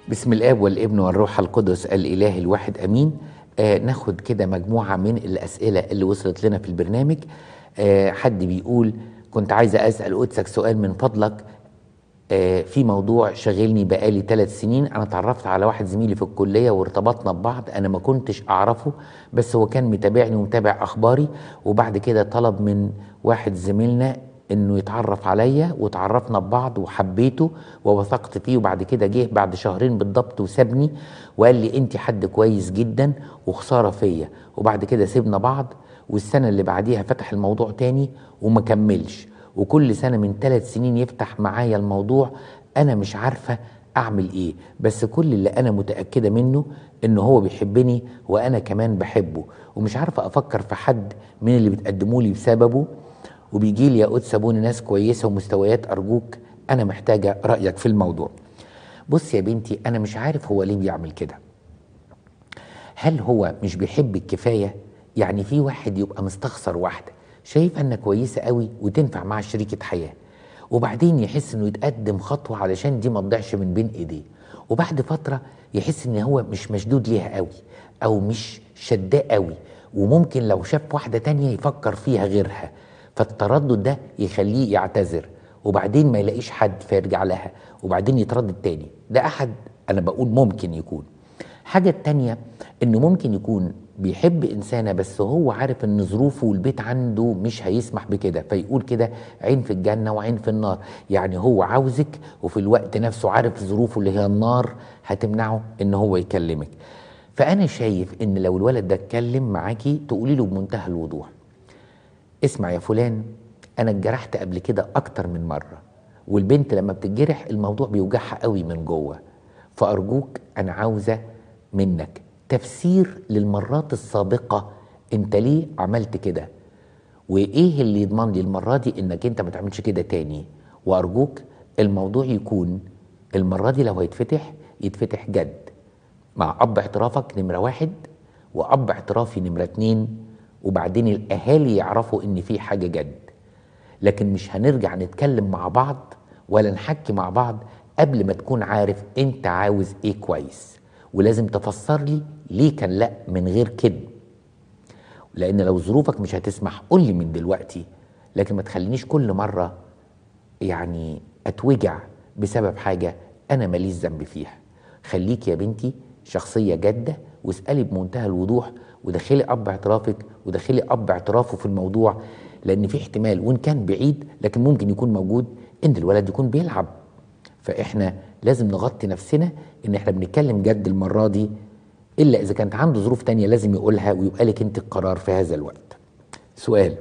بسم الاب والابن والروح القدس الاله الواحد امين. ناخد كده مجموعه من الاسئله اللي وصلت لنا في البرنامج. حد بيقول: كنت عايزه اسال قدسك سؤال من فضلك. في موضوع شاغلني بقالي 3 سنين. انا اتعرفت على واحد زميلي في الكليه وارتبطنا ببعض. انا ما كنتش اعرفه، بس هو كان متابعني ومتابع اخباري، وبعد كده طلب من واحد زميلنا انه يتعرف عليا، وتعرفنا ببعض وحبيته ووثقت فيه. وبعد كده جه بعد شهرين بالضبط وسابني وقال لي: انت حد كويس جدا وخساره فيا. وبعد كده سيبنا بعض، والسنه اللي بعديها فتح الموضوع تاني وما كملش، وكل سنة من 3 سنين يفتح معايا الموضوع. أنا مش عارفة أعمل إيه، بس كل اللي أنا متأكدة منه إنه هو بيحبني وأنا كمان بحبه، ومش عارفة أفكر في حد من اللي بتقدموا لي بسببه. وبيجي لي يا قدس أبونا ناس كويسة ومستويات. أرجوك أنا محتاجة رأيك في الموضوع. بص يا بنتي، أنا مش عارف هو ليه بيعمل كده. هل هو مش بيحبك كفاية؟ يعني في واحد يبقى مستخسر واحدة شايفها انها كويسة قوي وتنفع مع شريكة حياة، وبعدين يحس انه يتقدم خطوة علشان دي ما تضيعش من بين ايديه، وبعد فترة يحس ان هو مش مشدود ليها قوي او مش شداه قوي، وممكن لو شاف واحدة تانية يفكر فيها غيرها، فالتردد ده يخليه يعتذر، وبعدين ما يلاقيش حد فيرجع لها، وبعدين يتردد تاني. ده احد، انا بقول ممكن يكون. حاجة التانية انه ممكن يكون بيحب انسانة بس هو عارف ان ظروفه والبيت عنده مش هيسمح بكده، فيقول كده: عين في الجنة وعين في النار. يعني هو عاوزك وفي الوقت نفسه عارف ظروفه اللي هي النار هتمنعه ان هو يكلمك. فانا شايف ان لو الولد ده اتكلم معاكي تقولي له بمنتهى الوضوح: اسمع يا فلان، انا اتجرحت قبل كده اكتر من مرة، والبنت لما بتتجرح الموضوع بيوجعها قوي من جوه، فارجوك انا عاوزة منك تفسير للمرات السابقة انت ليه عملت كده، وايه اللي يضمن لي المرة دي انك انت ما تعملش كده تاني. وارجوك الموضوع يكون المرة دي لو هيتفتح يتفتح جد، مع اب اعترافك نمرة 1 واب اعترافي نمرة 2، وبعدين الاهالي يعرفوا ان في حاجة جد. لكن مش هنرجع نتكلم مع بعض ولا نحكي مع بعض قبل ما تكون عارف انت عاوز ايه كويس، ولازم تفسر لي ليه كان لا من غير كده. لان لو ظروفك مش هتسمح قول لي من دلوقتي، لكن ما تخلينيش كل مرة يعني اتوجع بسبب حاجة انا ماليش ذنب فيها. خليك يا بنتي شخصية جادة واسألي بمنتهى الوضوح، ودخلي اب اعترافك ودخلي اب اعترافه في الموضوع، لان في احتمال وان كان بعيد لكن ممكن يكون موجود ان الولد يكون بيلعب. فاحنا لازم نغطي نفسنا ان احنا بنتكلم جد المرة دي، الا اذا كانت عنده ظروف تانية لازم يقولها ويبقى لك انت القرار في هذا الوقت. سؤال: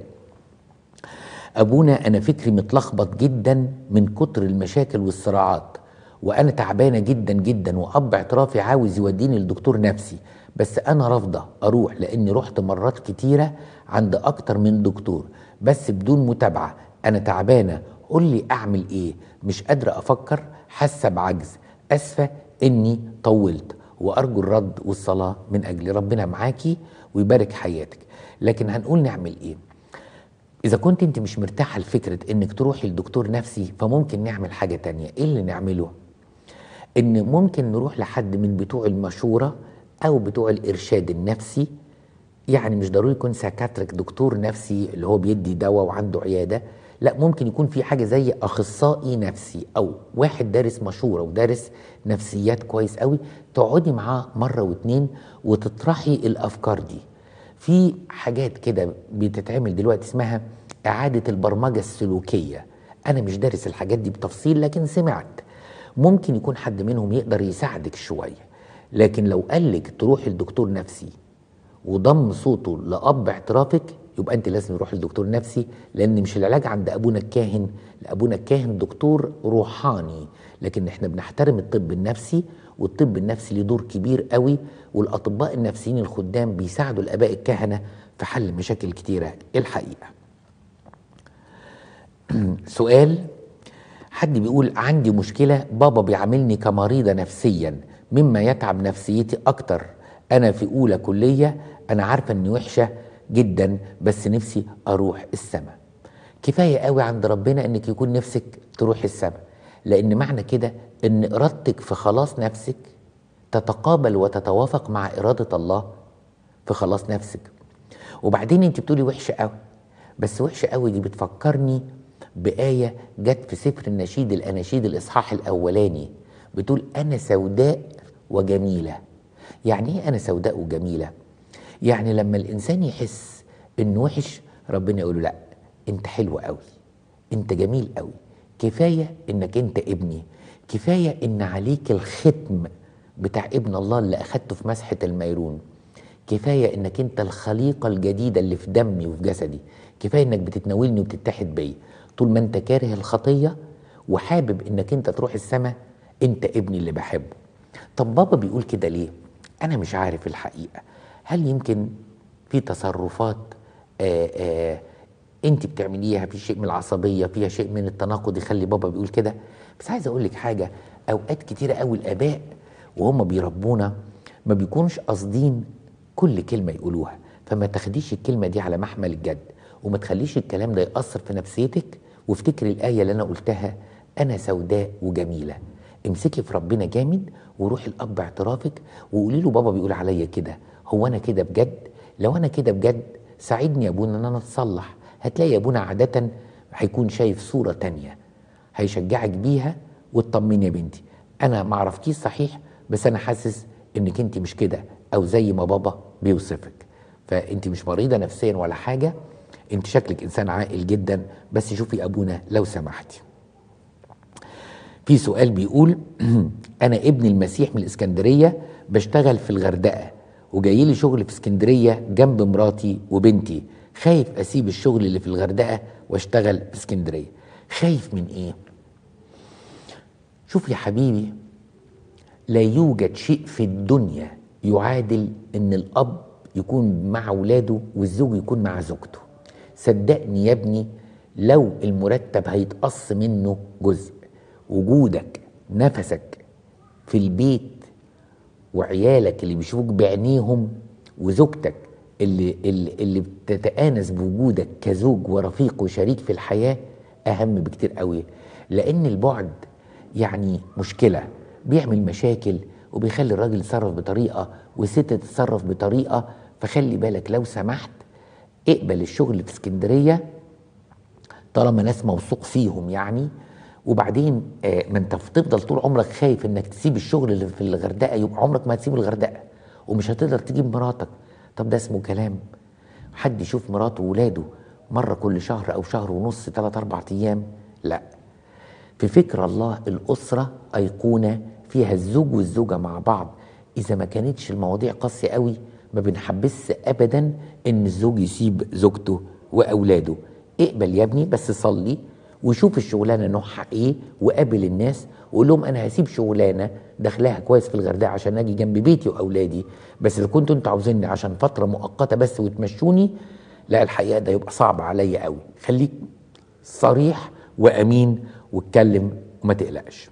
ابونا انا فكري متلخبط جدا من كتر المشاكل والصراعات، وانا تعبانه جدا جدا، واب اعترافي عاوز يوديني لدكتور نفسي، بس انا رافضه اروح لاني رحت مرات كتيره عند اكتر من دكتور بس بدون متابعه. انا تعبانه، قول لي اعمل ايه؟ مش قادره افكر، حاسه بعجز، اسفه اني طولت، وارجو الرد والصلاه من اجلي. ربنا معاكي ويبارك حياتك. لكن هنقول نعمل ايه؟ إذا كنت أنت مش مرتاحة لفكرة إنك تروحي لدكتور نفسي فممكن نعمل حاجة تانية. إيه اللي نعمله؟ إن ممكن نروح لحد من بتوع المشورة أو بتوع الإرشاد النفسي. يعني مش ضروري يكون سايكاتريك دكتور نفسي اللي هو بيدي دواء وعنده عيادة، لا، ممكن يكون في حاجة زي أخصائي نفسي أو واحد دارس مشورة ودارس نفسيات كويس قوي، تقعدي معاه مرة واتنين وتطرحي الأفكار دي. في حاجات كده بتتعمل دلوقتي اسمها إعادة البرمجة السلوكية. أنا مش دارس الحاجات دي بتفصيل لكن سمعت ممكن يكون حد منهم يقدر يساعدك شوية. لكن لو قالك تروحي لدكتور نفسي وضم صوته لأب اعترافك يبقى أنت لازم تروح لدكتور نفسي، لأن مش العلاج عند أبونا الكاهن. لأبونا الكاهن دكتور روحاني، لكن احنا بنحترم الطب النفسي، والطب النفسي له دور كبير قوي، والأطباء النفسيين الخدام بيساعدوا الآباء الكهنة في حل مشاكل كتيرة الحقيقة. سؤال: حد بيقول عندي مشكلة، بابا بيعاملني كمريضة نفسيا مما يتعب نفسيتي أكتر. أنا في أولى كلية، أنا عارفة إني وحشة جدا بس نفسي أروح السماء. كفاية قوي عند ربنا إنك يكون نفسك تروح السماء، لأن معنى كده إن إرادتك في خلاص نفسك تتقابل وتتوافق مع إرادة الله في خلاص نفسك. وبعدين انت بتقولي وحشة قوي، بس وحشة قوي دي بتفكرني بآية جت في سفر النشيد الأناشيد الإصحاح الأولاني، بتقول أنا سوداء وجميلة. يعني إيه أنا سوداء وجميلة؟ يعني لما الإنسان يحس إنه وحش ربنا يقول له لأ، أنت حلو قوي، أنت جميل قوي، كفاية إنك أنت ابني، كفاية إن عليك الختم بتاع ابن الله اللي أخدته في مسحة الميرون، كفاية إنك أنت الخليقة الجديدة اللي في دمي وفي جسدي، كفاية إنك بتتناولني وبتتحد بيا. طول ما أنت كاره الخطية وحابب إنك أنت تروح السماء، أنت ابني اللي بحبه. طب بابا بيقول كده ليه؟ أنا مش عارف الحقيقة. هل يمكن في تصرفات أنت بتعمليها في شيء من العصبية، فيها شيء من التناقض يخلي بابا بيقول كده؟ بس عايز أقول لك حاجة، أوقات كتيرة قوي الآباء وهم بيربونا ما بيكونش قاصدين كل كلمة يقولوها، فما تاخديش الكلمة دي على محمل الجد، وما تخليش الكلام ده يأثر في نفسيتك. وافتكري الآية اللي أنا قلتها، أنا سوداء وجميلة. امسكي في ربنا جامد وروحي الأب اعترافك وقولي له بابا بيقول عليا كده، هو أنا كده بجد؟ لو أنا كده بجد ساعدني يا ابونا إن أنا أتصلح. هتلاقي يا ابونا عادة هيكون شايف صورة تانية هيشجعك بيها وتطمني يا بنتي، أنا معرفكيش صحيح بس أنا حاسس إنك أنت مش كده، أو زي ما بابا بيوصفك. فأنت مش مريضة نفسيا ولا حاجة، أنت شكلك إنسان عاقل جدا. بس شوفي أبونا لو سمحتي. في سؤال بيقول أنا ابن المسيح من الإسكندرية، بشتغل في الغردقة وجاي لي شغل في اسكندرية جنب مراتي وبنتي، خايف أسيب الشغل اللي في الغردقة واشتغل في اسكندرية. خايف من إيه؟ شوف يا حبيبي، لا يوجد شيء في الدنيا يعادل ان الاب يكون مع اولاده والزوج يكون مع زوجته. صدقني يا ابني، لو المرتب هيتقص منه جزء، وجودك نفسك في البيت وعيالك اللي بيشوفوك بعينيهم وزوجتك اللي بتتآنس بوجودك كزوج ورفيق وشريك في الحياة اهم بكتير قوي. لان البعد يعني مشكلة، بيعمل مشاكل وبيخلي الراجل يتصرف بطريقة والست تتصرف بطريقة. فخلي بالك لو سمحت، اقبل الشغل في اسكندرية طالما ناس موثوق فيهم يعني. وبعدين ما انت تفضل طول عمرك خايف انك تسيب الشغل اللي في الغردقة، يبقى عمرك ما هتسيب الغردقة ومش هتقدر تجيب مراتك. طب ده اسمه كلام؟ حد يشوف مراته وولاده مرة كل شهر او شهر ونص 3-4 ايام؟ لا. في فكر الله الأسرة أيقونة فيها الزوج والزوجة مع بعض. إذا ما كانتش المواضيع قاسية قوي ما بنحبس أبدا إن الزوج يسيب زوجته وأولاده. اقبل يا ابني، بس صلي وشوف الشغلانة نوعها إيه وقابل الناس وقول لهم أنا هسيب شغلانة دخلها كويس في الغردقة عشان أجي جنب بيتي وأولادي، بس إذا كنتوا أنتوا عاوزيني عشان فترة مؤقتة بس وتمشوني، لا الحقيقة ده يبقى صعب عليا قوي. خليك صريح وأمين واتكلم وما تقلقش.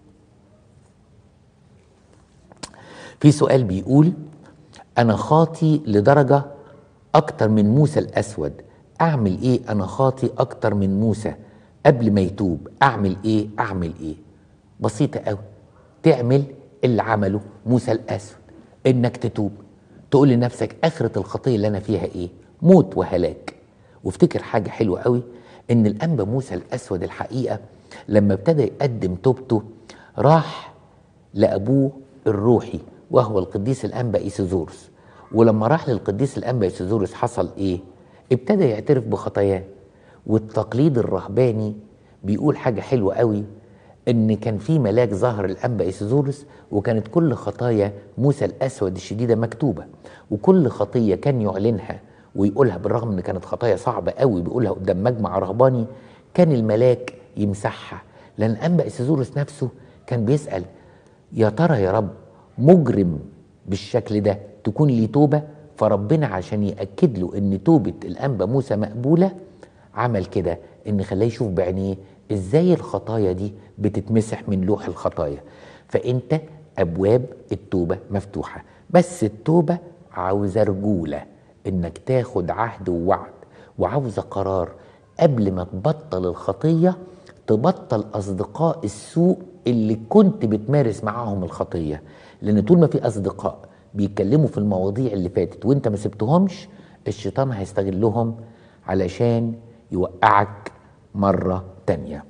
في سؤال بيقول أنا خاطي لدرجة أكتر من موسى الأسود، أعمل إيه؟ أنا خاطي أكتر من موسى قبل ما يتوب، أعمل إيه؟ أعمل إيه؟ بسيطة أوي، تعمل اللي عمله موسى الأسود، إنك تتوب، تقول لنفسك آخرة الخطية اللي أنا فيها إيه؟ موت وهلاك. وافتكر حاجة حلوة أوي، إن الأنبا موسى الأسود الحقيقة لما ابتدى يقدم توبته راح لأبوه الروحي وهو القديس الأنبا إيسيزوروس. ولما راح للقديس الأنبا إيسيزوروس حصل إيه؟ ابتدى يعترف بخطاياه. والتقليد الرهباني بيقول حاجة حلوة قوي، إن كان في ملاك ظهر الأنبا إيسيزوروس وكانت كل خطايا موسى الأسود الشديدة مكتوبة، وكل خطية كان يعلنها ويقولها بالرغم إن كانت خطايا صعبة قوي بيقولها قدام مجمع رهباني، كان الملاك يمسحها. لأن الأنبا إيسيزوروس نفسه كان بيسأل يا ترى يا رب مجرم بالشكل ده تكون لي توبة؟ فربنا عشان يأكد له ان توبة الأنبا موسى مقبولة عمل كده، ان خلاه يشوف بعينيه ازاي الخطايا دي بتتمسح من لوح الخطايا. فانت ابواب التوبة مفتوحة، بس التوبة عاوزة رجولة، انك تاخد عهد ووعد، وعاوزة قرار قبل ما تبطل الخطية، تبطل أصدقاء السوء اللي كنت بتمارس معاهم الخطية، لأن طول ما في أصدقاء بيتكلموا في المواضيع اللي فاتت وانت ما سبتهمش، الشيطان هيستغلهم علشان يوقعك مرة تانية.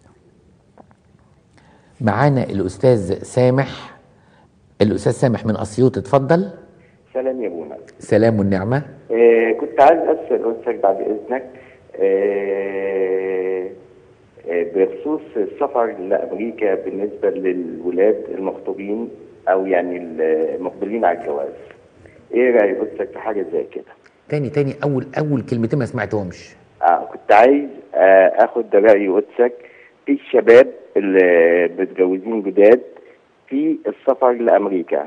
معانا الأستاذ سامح. الأستاذ سامح من أسيوط، اتفضل. سلام يا ابونا. سلام والنعمة. كنت عايز أسأل أستاذ بعد إذنك بخصوص السفر لأمريكا بالنسبة للولاد المخطوبين أو يعني المقبلين على الجواز. إيه رأي أستاذ في حاجة زي كده؟ تاني أول كلمتين ما سمعتهمش. كنت عايز آخد رأي أستاذ في الشباب اللي متجوزين جداد في السفر لأمريكا.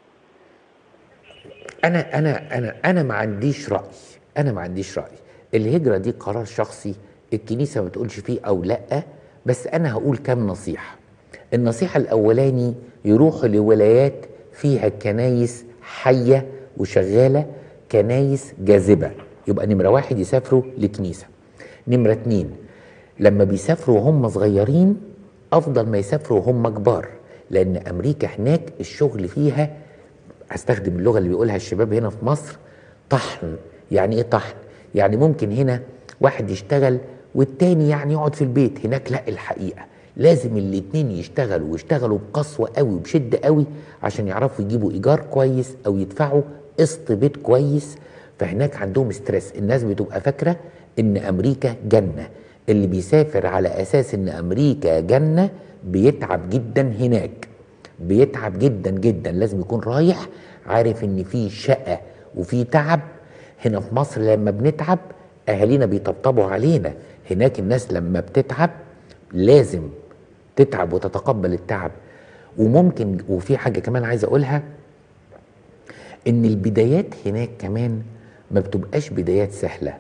أنا ما عنديش رأي. الهجرة دي قرار شخصي، الكنيسة ما بتقولش فيه أو لأ، بس أنا هقول كام نصيحة. النصيحة الأولاني، يروحوا لولايات فيها كنايس حية وشغالة، كنايس جاذبة. يبقى نمرة 1 يسافروا لكنيسة. نمرة 2 لما بيسافروا وهم صغيرين أفضل ما يسافروا وهم كبار، لأن أمريكا هناك الشغل فيها، هستخدم اللغة اللي بيقولها الشباب هنا في مصر، طحن. يعني إيه طحن؟ يعني ممكن هنا واحد يشتغل والتاني يعني يقعد في البيت. هناك لا، الحقيقة لازم الاتنين يشتغلوا بقسوة قوي وبشدة قوي عشان يعرفوا يجيبوا إيجار كويس أو يدفعوا قسط بيت كويس. فهناك عندهم ستريس. الناس بتبقى فاكرة إن أمريكا جنة. اللي بيسافر على أساس إن أمريكا جنة بيتعب جدا هناك، بيتعب جدا جدا. لازم يكون رايح عارف إن في شقة وفي تعب. هنا في مصر لما بنتعب أهالينا بيطبطبوا علينا، هناك الناس لما بتتعب لازم تتعب وتتقبل التعب. وممكن، وفي حاجة كمان عايز أقولها، إن البدايات هناك كمان ما بتبقاش بدايات سهلة.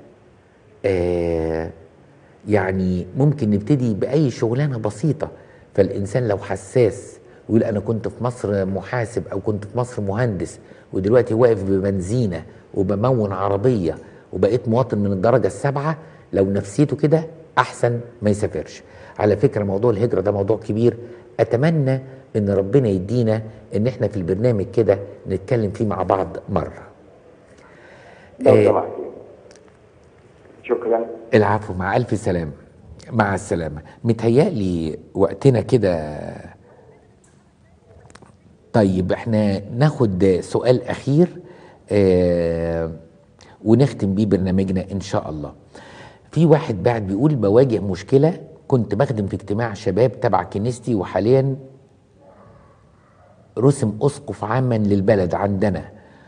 يعني ممكن نبتدي بأي شغلانة بسيطة، فالإنسان لو حساس ويقول أنا كنت في مصر محاسب أو كنت في مصر مهندس ودلوقتي واقف ببنزينة وبمون عربية وبقيت مواطن من الدرجة ال7، لو نفسيته كده أحسن ما يسافرش. على فكرة موضوع الهجرة ده موضوع كبير، أتمنى إن ربنا يدينا إن إحنا في البرنامج كده نتكلم فيه مع بعض مرة. لو سمحت. شكرا. العفو، مع ألف سلامة. مع السلامة. متهيألي وقتنا كده. طيب احنا ناخد سؤال أخير ونختم بيه برنامجنا إن شاء الله. في واحد بعد بيقول بواجه مشكلة، كنت بخدم في اجتماع شباب تبع كنيستي وحاليا رسم أسقف عاما للبلد عندنا،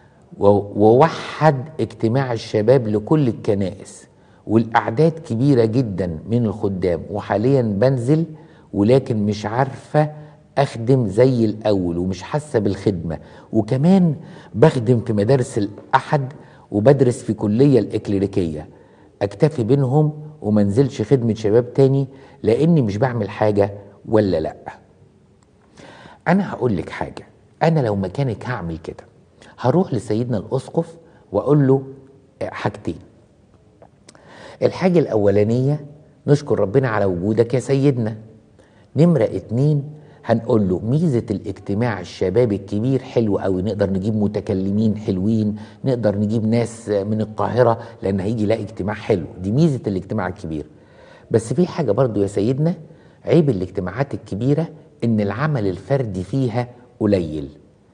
ووحد اجتماع الشباب لكل الكنائس، والأعداد كبيرة جدا من الخدام، وحاليا بنزل ولكن مش عارفة أخدم زي الأول ومش حاسة بالخدمة، وكمان بخدم في مدارس الأحد وبدرس في كلية الإكليريكية. أكتفي بينهم ومنزلش خدمة شباب تاني لأني مش بعمل حاجة ولا لأ؟ أنا هقول لك حاجة، أنا لو مكانك هعمل كده. هروح لسيدنا الأسقف وأقول له حاجتين. الحاجة الأولانية، نشكر ربنا على وجودك يا سيدنا. نمرة 2، هنقول له ميزة الاجتماع الشبابي الكبير حلو قوي، نقدر نجيب متكلمين حلوين، نقدر نجيب ناس من القاهرة لأن هيجي يلاقي اجتماع حلو. دي ميزة الاجتماع الكبير. بس في حاجة برضو يا سيدنا، عيب الاجتماعات الكبيرة إن العمل الفردي فيها قليل.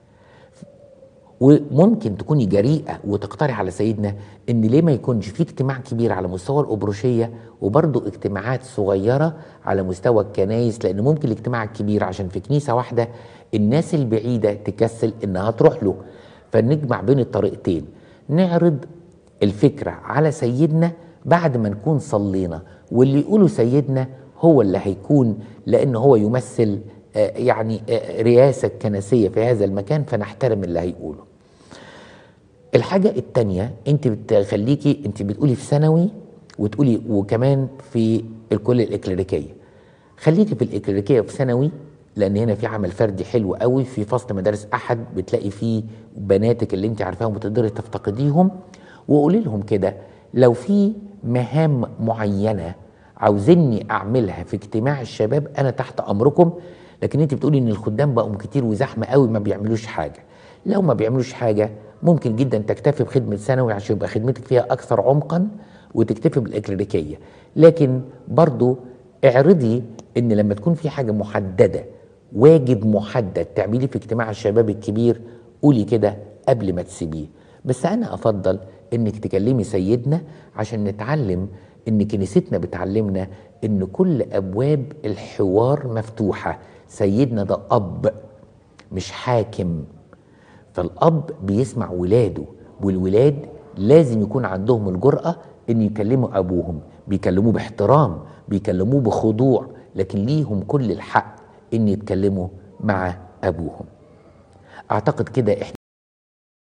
وممكن تكوني جريئة وتقترح على سيدنا ان ليه ما يكونش في اجتماع كبير على مستوى الأبروشية وبرضه اجتماعات صغيرة على مستوى الكنايس، لان ممكن الاجتماع الكبير عشان في كنيسة واحدة الناس البعيدة تكسل انها تروح له. فنجمع بين الطريقتين، نعرض الفكرة على سيدنا بعد ما نكون صلينا، واللي يقوله سيدنا هو اللي هيكون، لان هو يمثل يعني رئاسة كنسية في هذا المكان، فنحترم اللي هيقوله. الحاجة التانية، انت بتخليكي، انت بتقولي في ثانوي وتقولي وكمان في الكلية الإكليريكية. خليكي في الإكليريكية في ثانوي، لأن هنا في عمل فردي حلو قوي، في فصل مدارس أحد بتلاقي فيه بناتك اللي انت عارفاهم وتقدري تفتقديهم، وقولي لهم كده لو في مهام معينة عاوزيني أعملها في اجتماع الشباب أنا تحت أمركم، لكن انت بتقولي ان الخدام بقوا كتير وزحمه قوي ما بيعملوش حاجه. لو ما بيعملوش حاجه ممكن جدا تكتفي بخدمه ثانوي عشان يبقى خدمتك فيها اكثر عمقا وتكتفي بالاكليريكيه. لكن برضو اعرضي ان لما تكون في حاجه محدده، واجب محدد تعمليه في اجتماع الشباب الكبير، قولي كده قبل ما تسيبيه. بس انا افضل انك تكلمي سيدنا عشان نتعلم ان كنيستنا بتعلمنا ان كل ابواب الحوار مفتوحه. سيدنا ده اب مش حاكم، فالاب بيسمع ولاده، والولاد لازم يكون عندهم الجرأة ان يكلموا ابوهم، بيكلموه باحترام، بيكلموه بخضوع، لكن ليهم كل الحق ان يتكلموا مع ابوهم. اعتقد كده احنا